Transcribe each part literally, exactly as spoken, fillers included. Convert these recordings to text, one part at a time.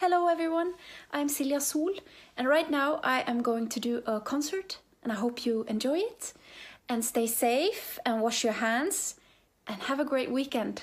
Hello everyone, I'm Silja Sol, and right now I am going to do a concert, and I hope you enjoy it, and stay safe, and wash your hands, and have a great weekend.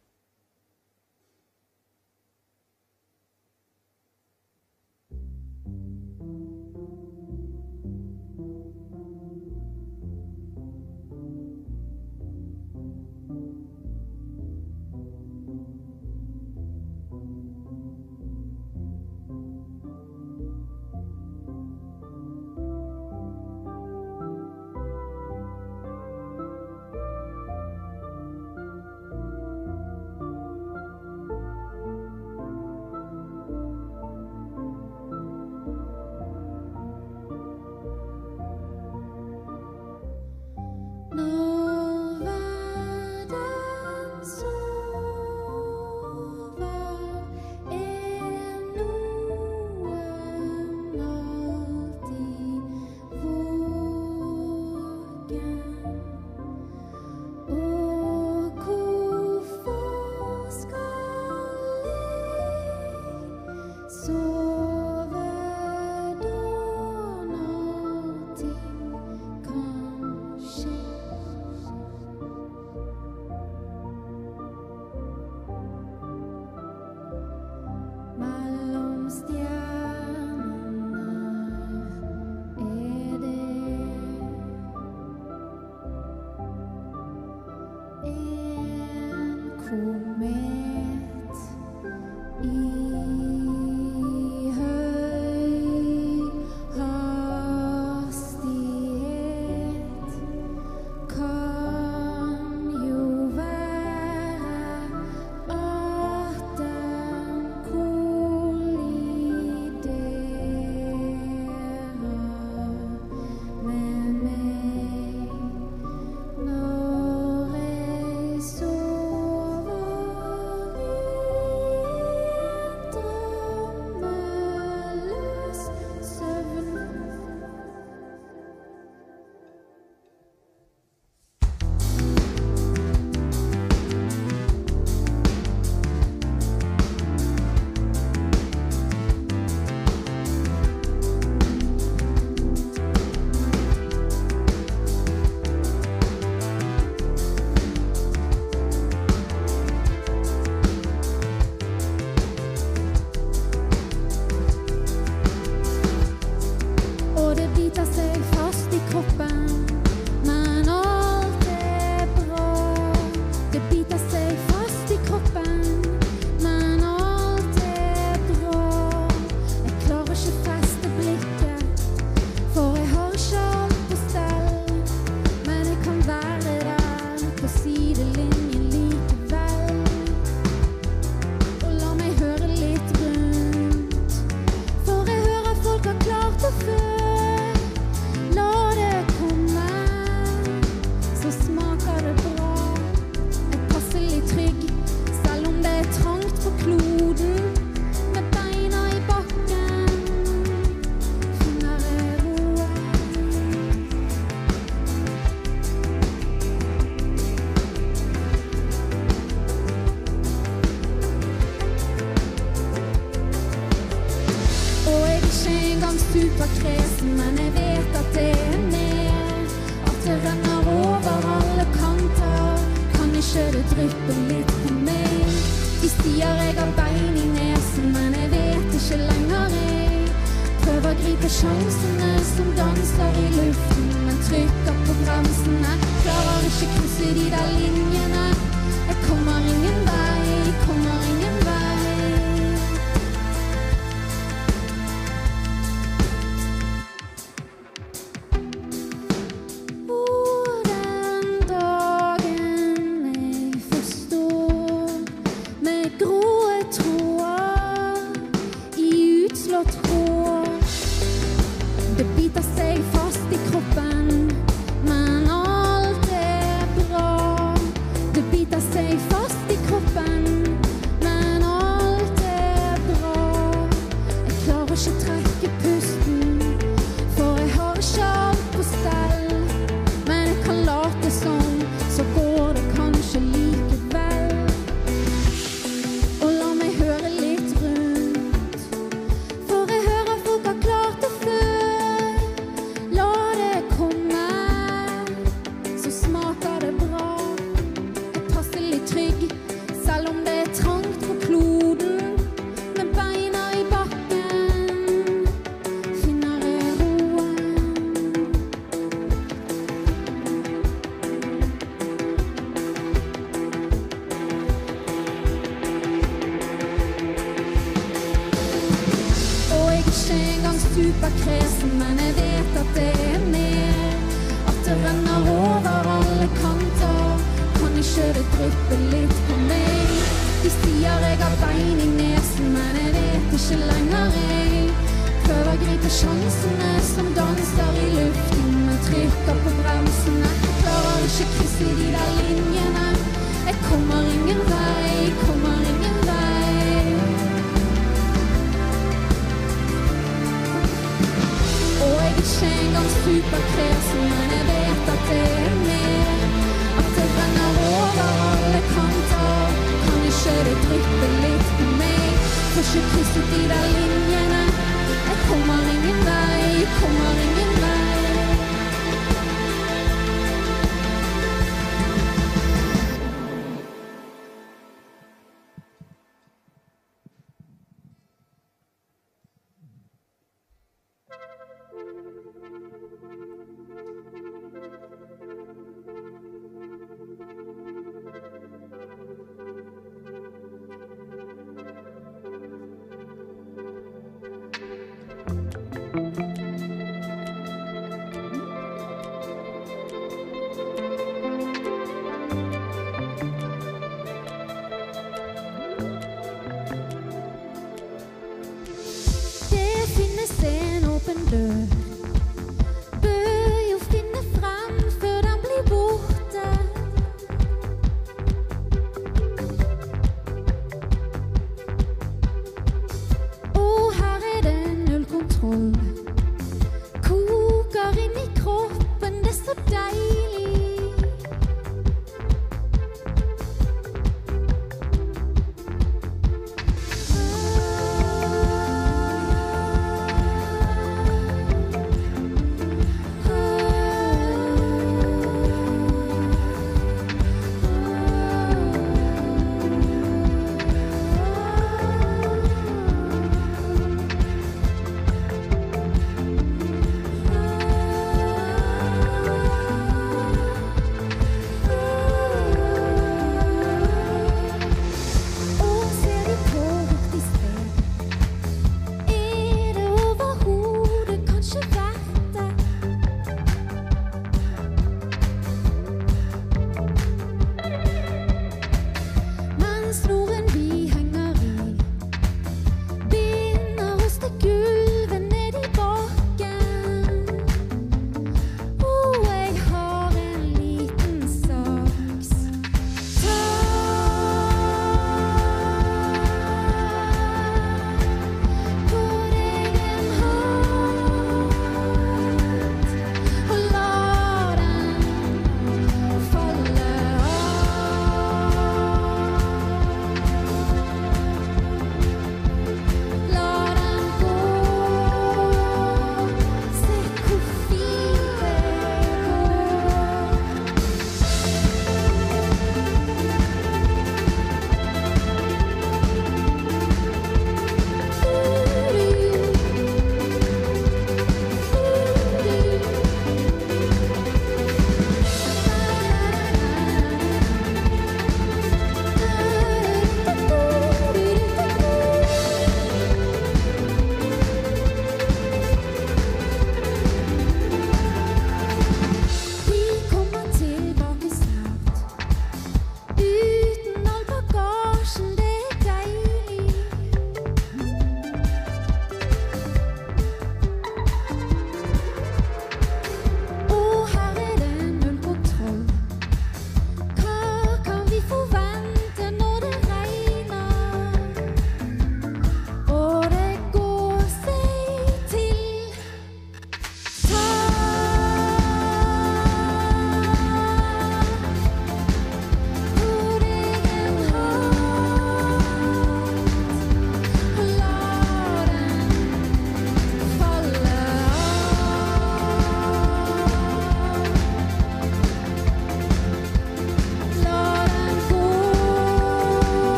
Superkresen, men jeg vet at det er mer. At det renner over alle kanter. Kan ikke det dryppe litt på meg? De sier jeg har bein i nesen, men jeg vet ikke lenger jeg. Prøver å gripe sjansene som danser i luften, men trykker på bremsene. Klarer ikke krysse de der linjene. Jeg kommer ingen vei, kommer ingen vei. Det ikke engang superkresen, men jeg vet at det er mer. At det renner over alle kanter. Kan ikke det dryppe litt på meg? De sier jeg har bein i nesen, men jeg vet ikke lenger jeg. Prøver å gripe sjansene som danser i luften, men trykker på bremsene. Klarer ikke krysse de der linjene. Jeg kommer ingen vei, kommer ingen vei. Og jeg er ikke engang superkresen, men jeg vet at det er mer. At det renner over alle kanter. Kan ikke det dryppe litt på meg? Får ikke krysset de der linjene. Jeg kommer ingen vei, kommer ingen vei.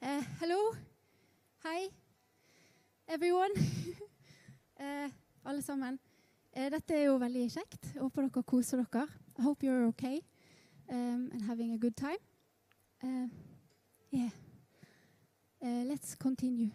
Uh, hello. Hei, everyone. uh, alle sammen. Uh, dette er jo veldig kjekt. Jeg håper dere koser dere. I hope you're okay um, and having a good time. Uh, yeah. Uh, let's continue.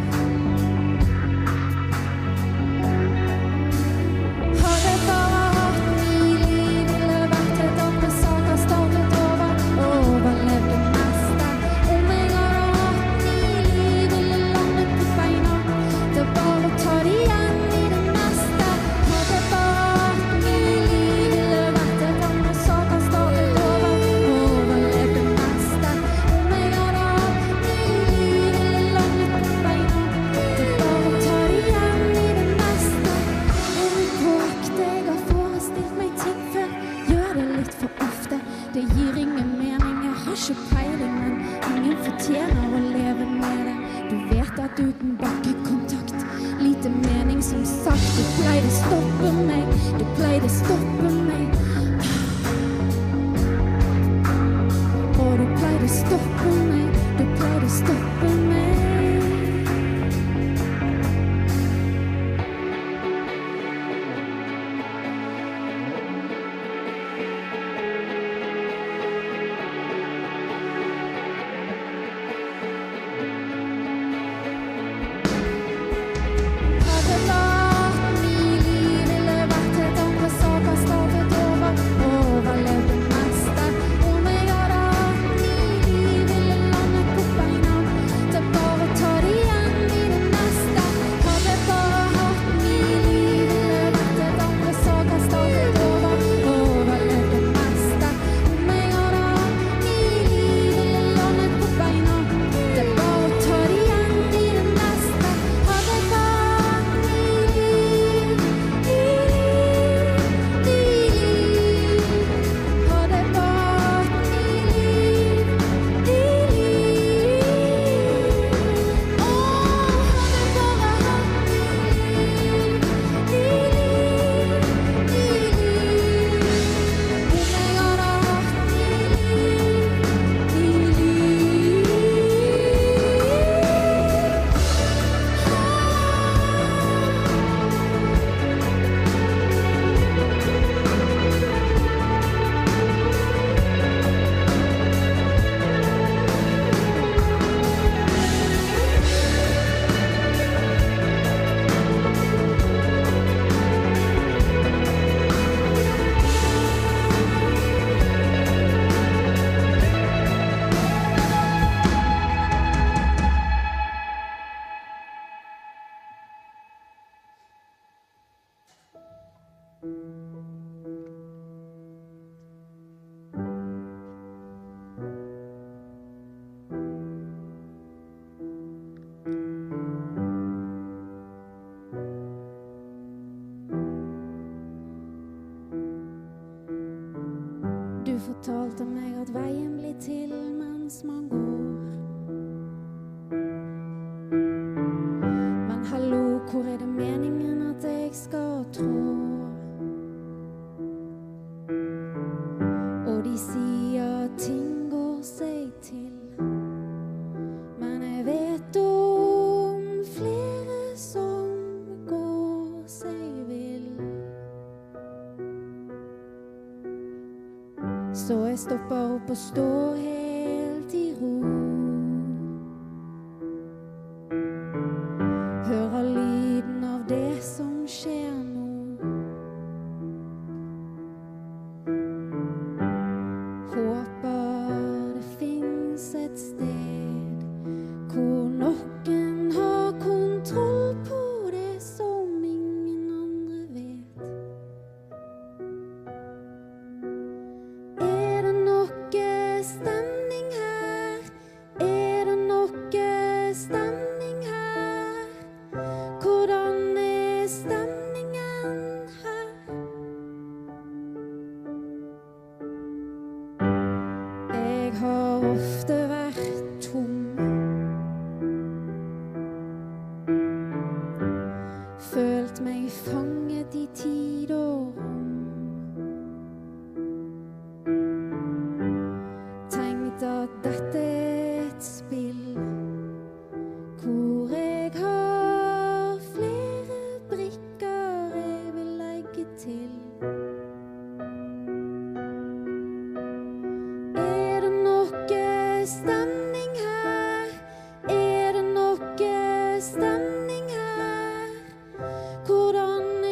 Har det bara som sagt, du pleide stoppe meg, du pleide stoppe meg. Og du pleide stoppe meg, du pleide stoppe meg. Du fortalte meg at veien blir til mens man går. Men hallo, hvor er det meningen at jeg skal trå? Og de sier ting går seg til, men jeg vet om flere som går seg vill. Så jeg stopper opp og står helt i ro. Hører lyden av det som skjer nå. Håper det finnes et sted hvor noen har kontroll på det som ingen andre vet. Er det noe stemning her? Er det noe stemning her? Hvordan er stemningen her? Jeg har ofte vært tom, følt meg fanget i tid og rom. Tenkt at dette er et spill, hvor jeg har flere brikker jeg vil legge til. Er det noe stemning her? Er det noe stemning her? Hvordan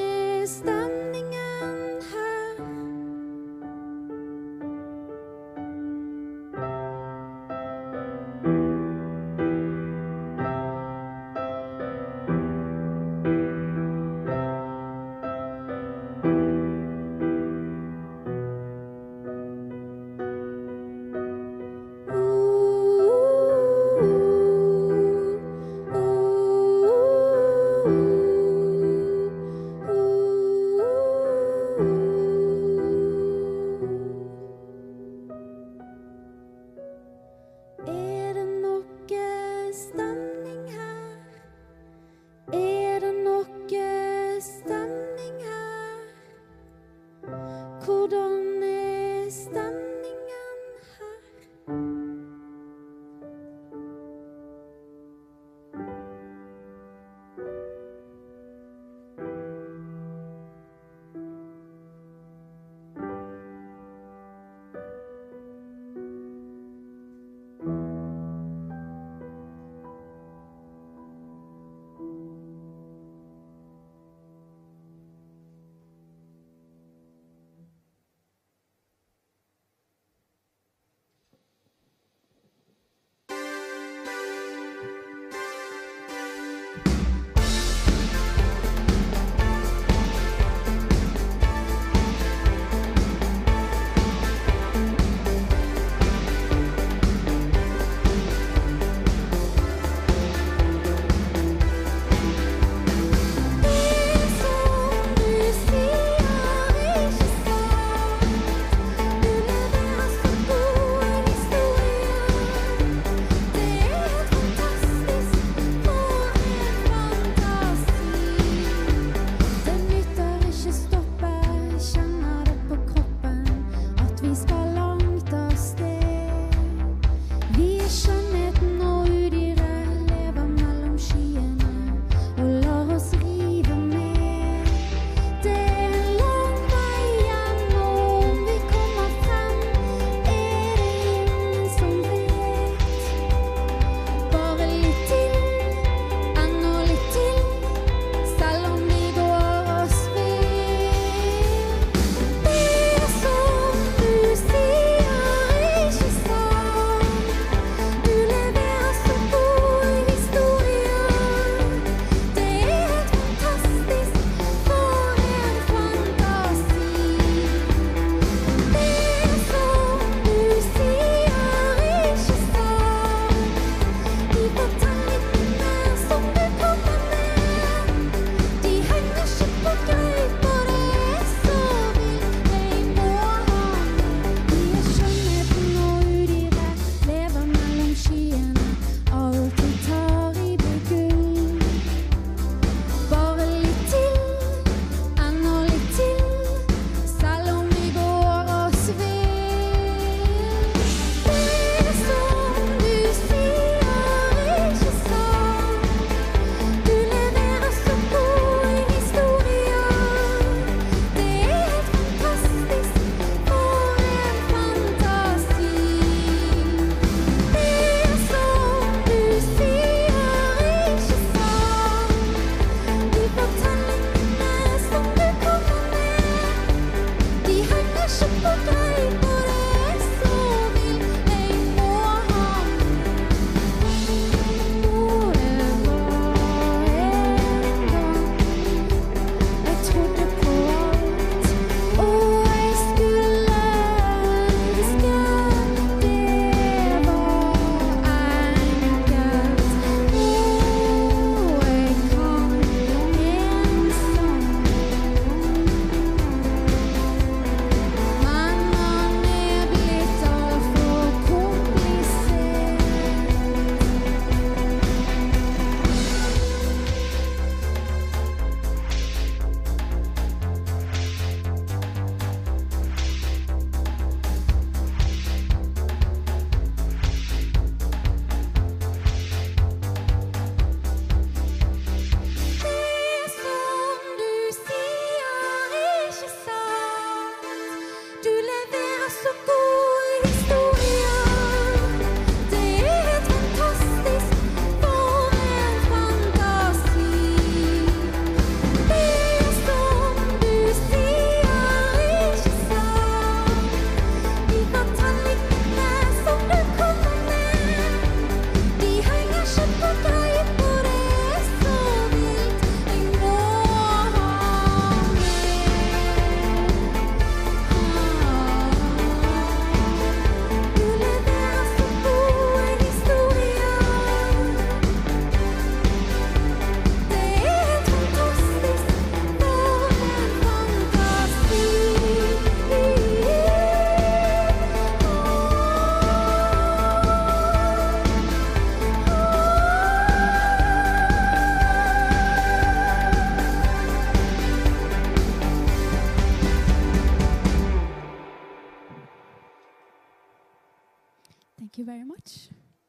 much.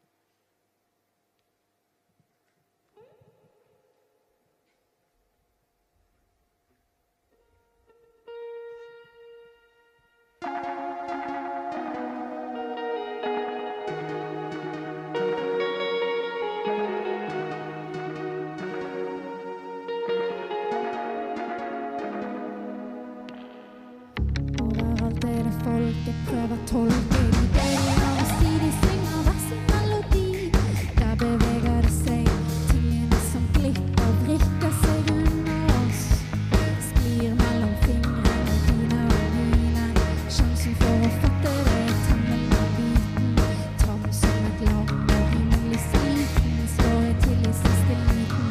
Overalt er det folk, jeg prøver å tolke de deler og si de synger hver sin melodi. Der beveger det seg, tingene som glipper, vrikker seg under oss. Sklir mellom fingrene dine og mine, sjansen for å fatte det, tanden og biten. Tam som et lam og rimelig sliten, slår jeg til i siste liten.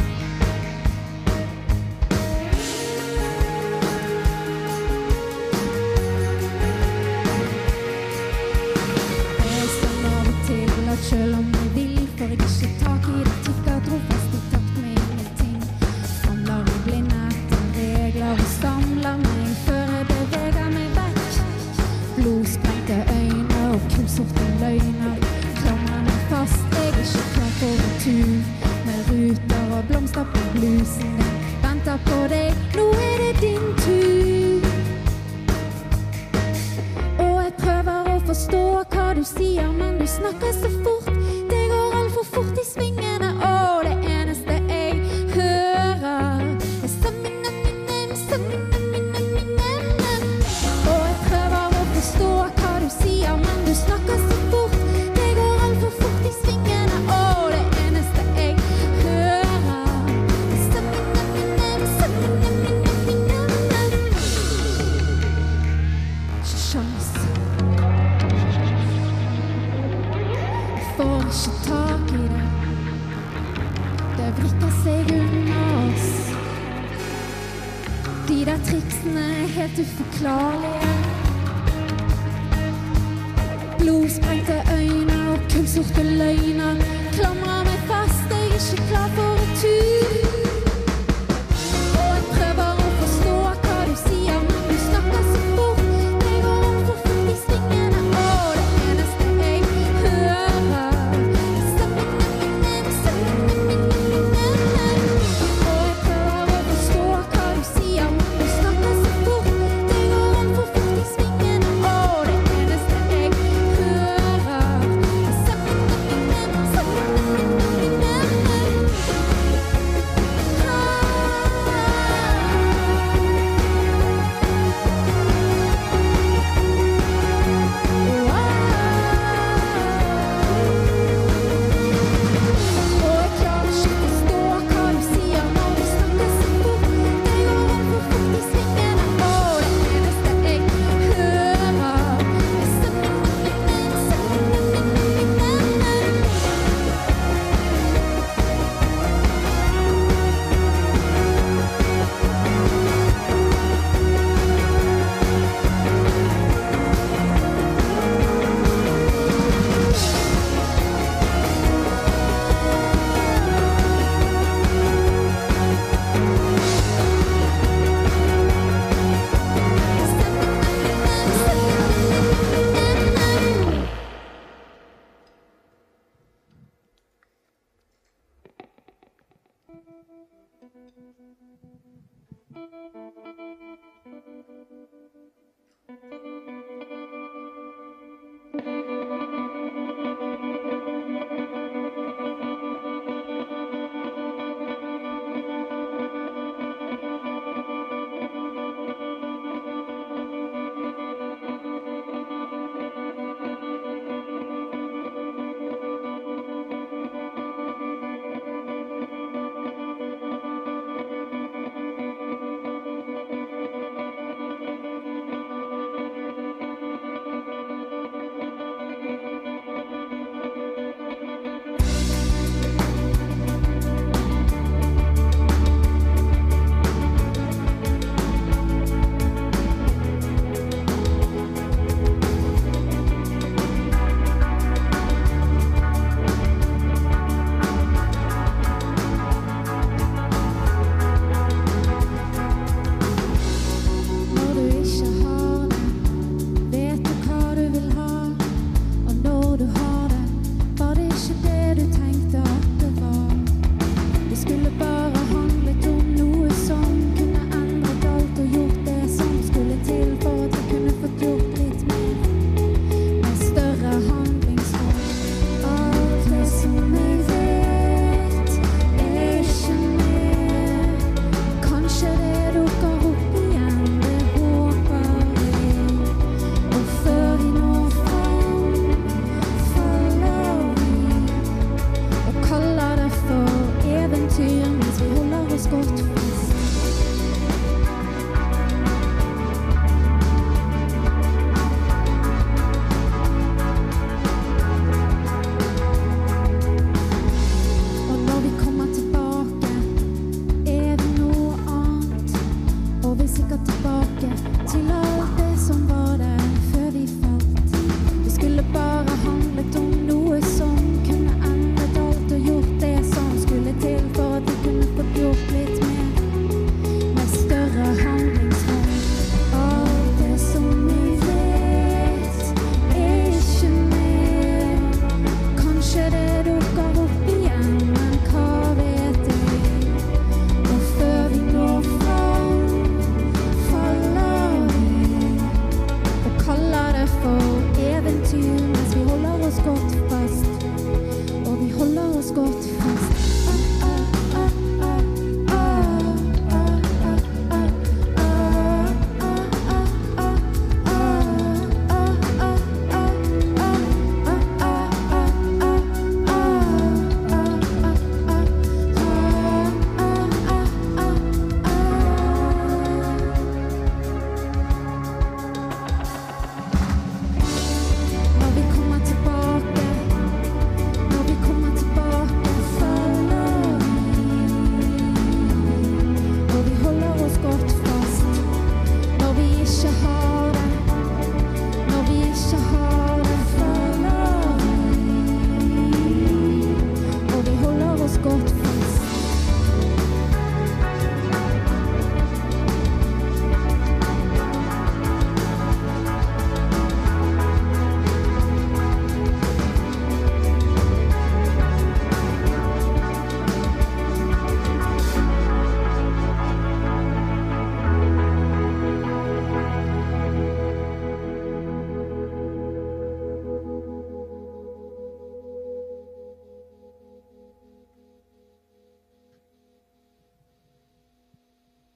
Selv om jeg vil, får jeg ikke tak i det, tikker trofast i takt med ingenting. Samler i blinde etter regler og samler meg før jeg beveger meg vekk. Blodsprengte øyne og kullsorte løgner klamrer meg fast, jeg er ikke klar for en tur. Med ruter og blomster på blusen din, venter på deg, nå er det din tur. Og jeg prøver å forstå hva du sier, men du snakker så fort. Det går alt for fort i svingene, og det eneste jeg hører er sangene mine, sangene mine, mine. Og jeg prøver å forstå hva du sier, men du snakker så fort. Det går alt for fort i svingene, og det eneste jeg hører er sangene mine, sangene mine, mine. Ikke sjans. Får ikke tak i det. Det vrikker seg under oss. De der triksene er helt uforklarlige. Blodsprengte øyne og kullsorte løgner klamrer meg fast, jeg er ikke klar for en tur. Og jeg prøver å forstå hva du sier, men du snakker så fort. Det går alt for fort i svingene, og det eneste jeg hører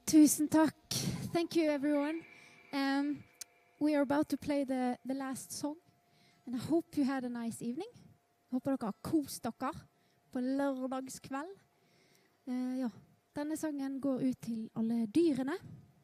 Tusen takk. Thank you, everyone. Um, we are about to play the, the last song, and I hope you had a nice evening. Håper dere har kost dere på lørdagskveld. Uh, ja, denne sangen går ut til alle dyrene.